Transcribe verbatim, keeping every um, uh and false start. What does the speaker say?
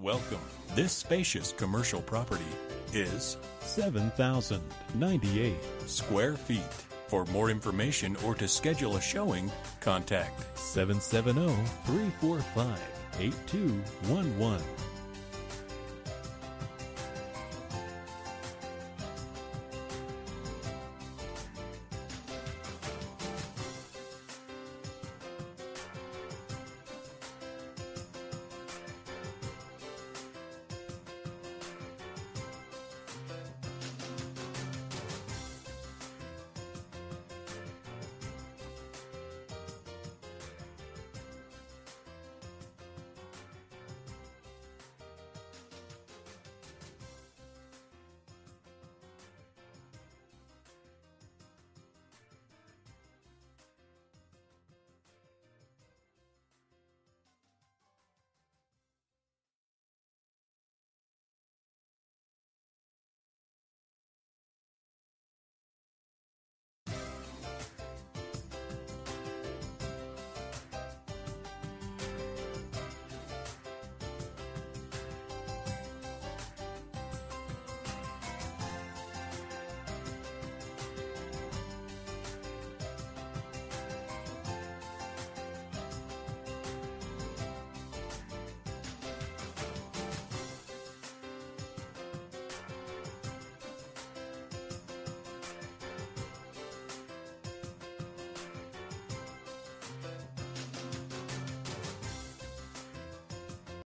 Welcome. This spacious commercial property is seven thousand ninety-eight square feet. For more information or to schedule a showing, contact seven seven zero, three four five, eight two one one.